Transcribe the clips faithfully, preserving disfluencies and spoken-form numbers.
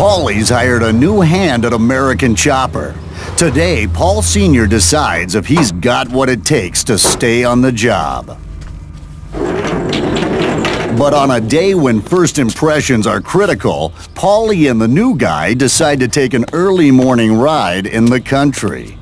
Paulie's hired a new hand at American Chopper. Today, Paul Senior decides if he's got what it takes to stay on the job. But on a day when first impressions are critical, Paulie and the new guy decide to take an early morning ride in the country.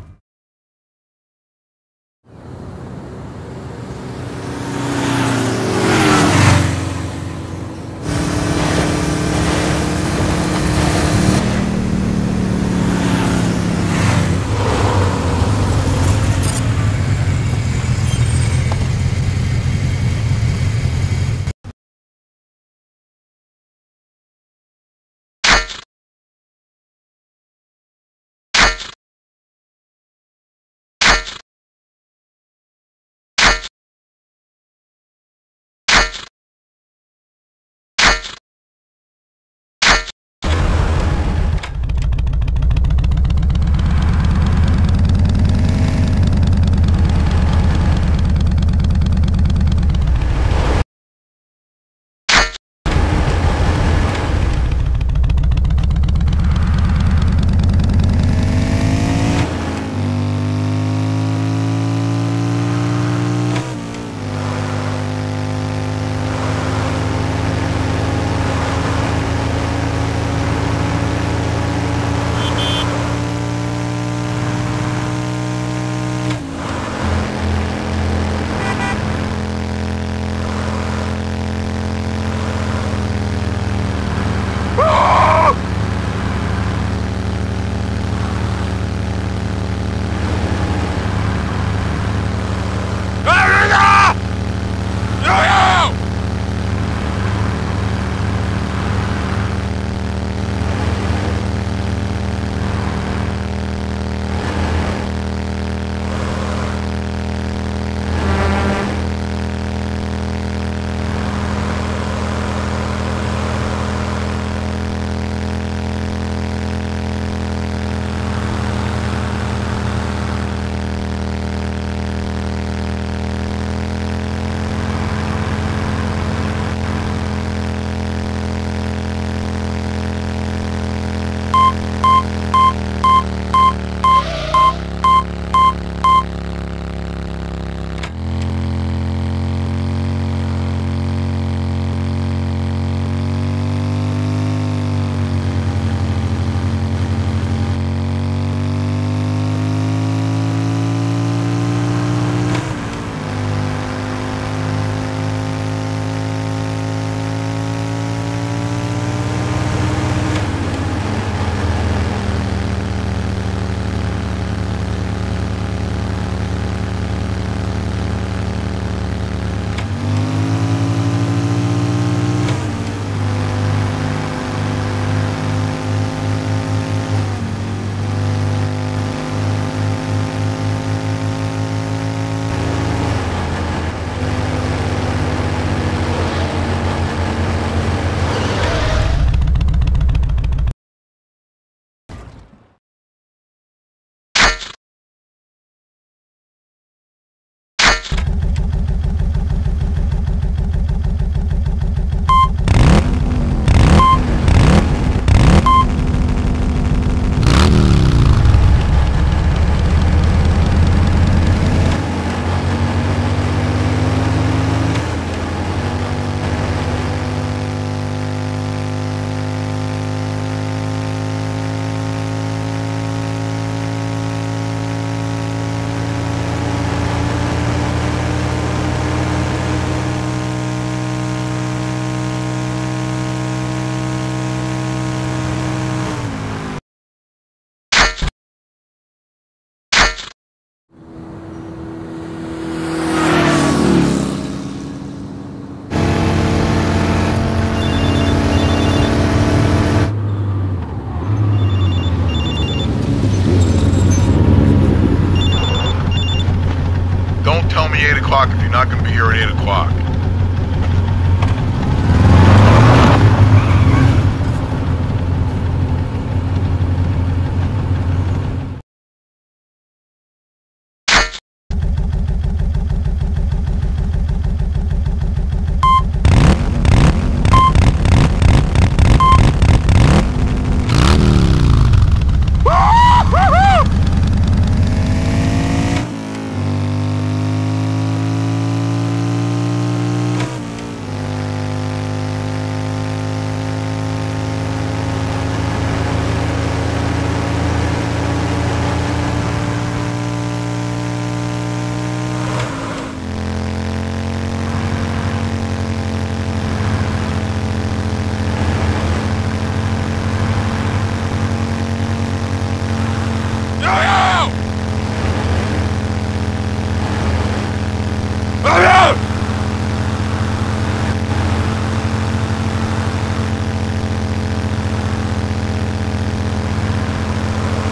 eight o'clock if you're not going to be here at eight o'clock.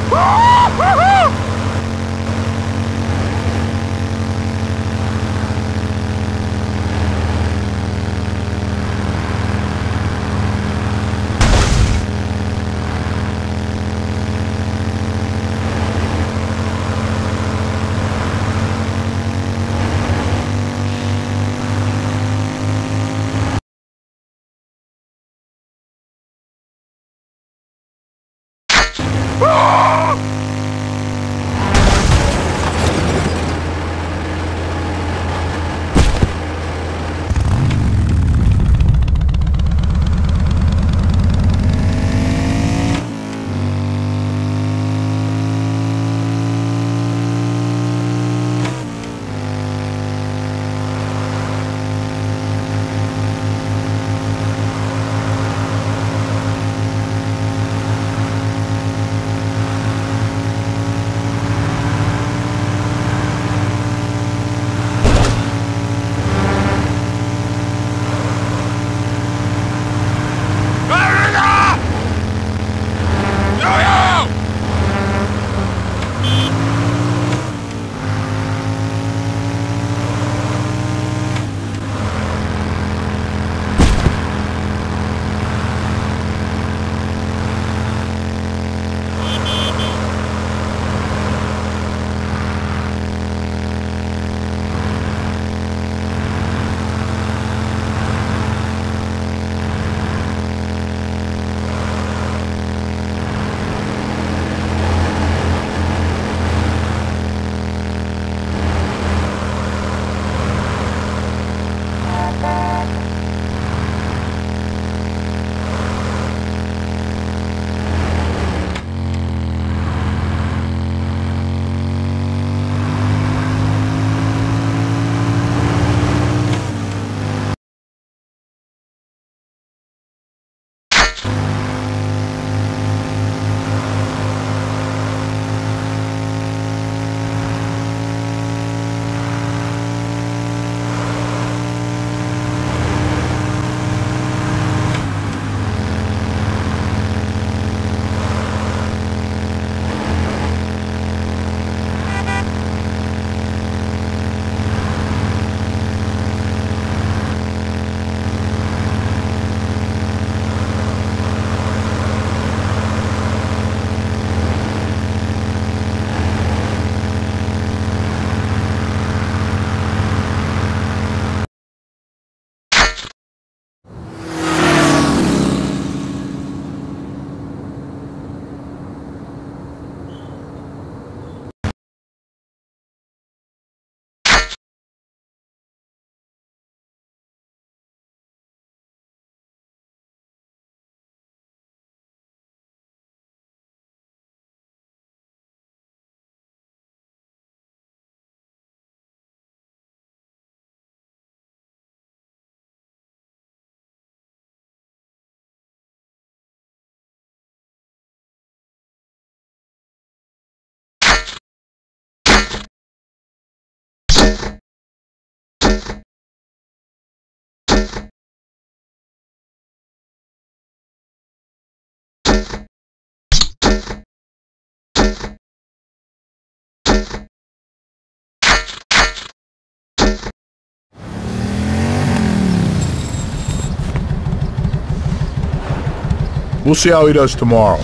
We'll see how he does tomorrow.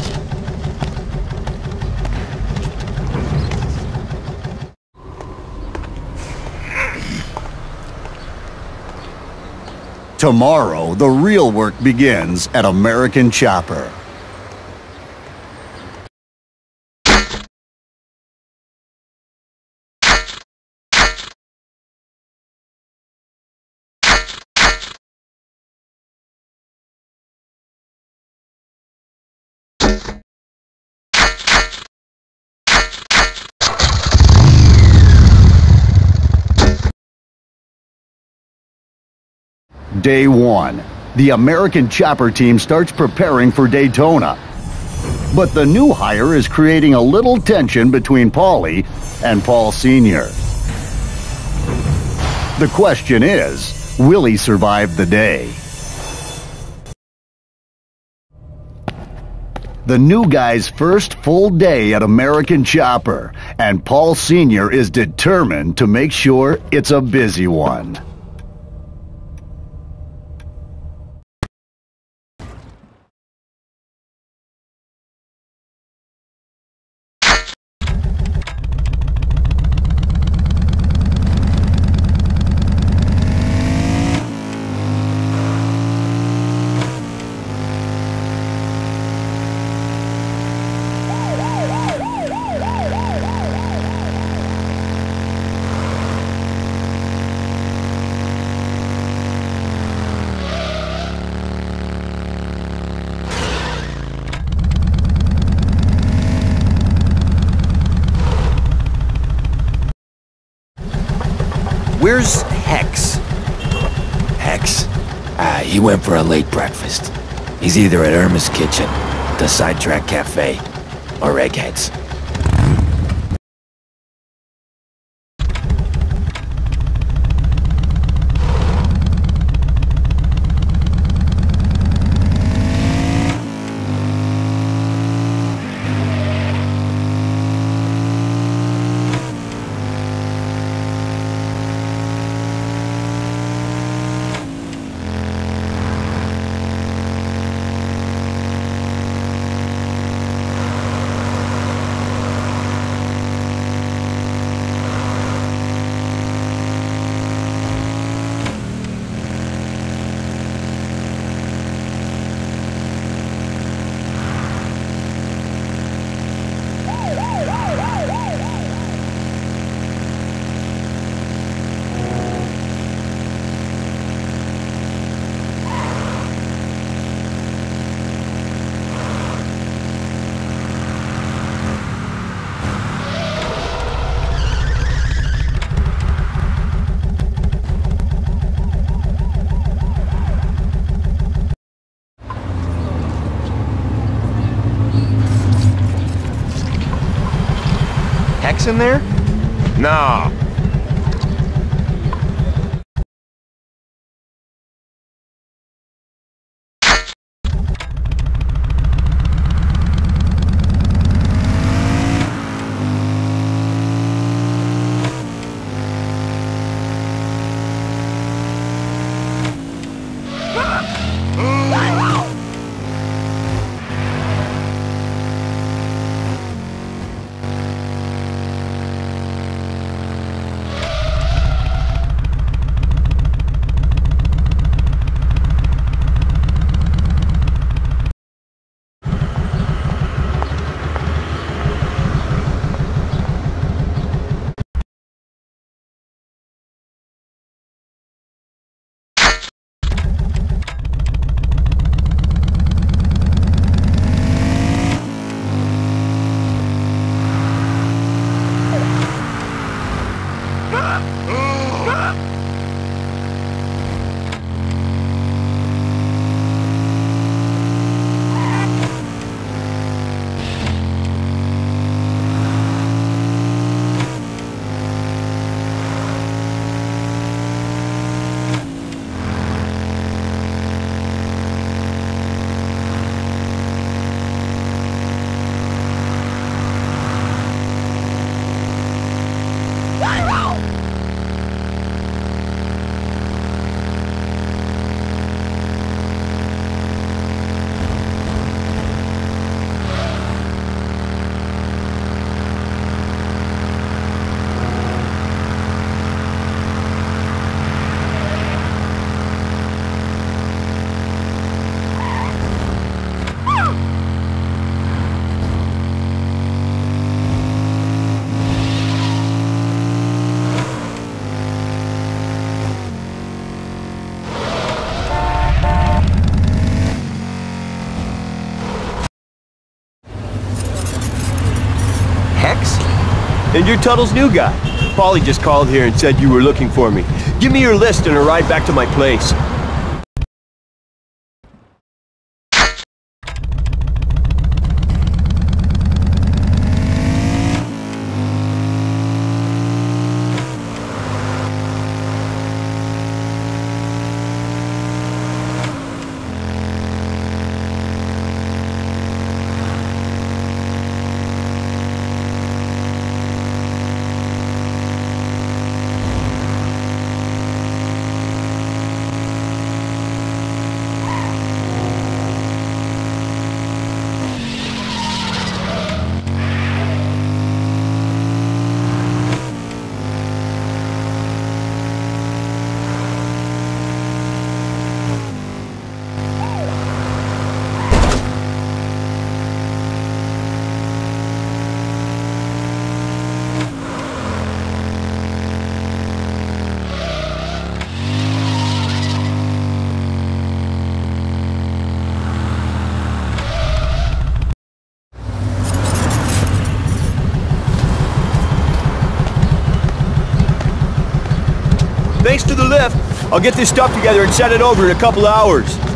Tomorrow, the real work begins at American Chopper. Day one. The American Chopper team starts preparing for Daytona. But the new hire is creating a little tension between Paulie and Paul Senior The question is, will he survive the day? the new guy's first full day at American Chopper, and Paul Senior is determined to make sure it's a busy one. Where's Hex? Hex? Ah, he went for a late breakfast. He's either at Irma's kitchen, the Sidetrack Cafe, or Egghead's. Hex in there? Nah. And you're Tuttle's new guy. Paulie just called here and said you were looking for me. Give me your list and a ride back to my place. Thanks to the lift, I'll get this stuff together and send it over in a couple hours.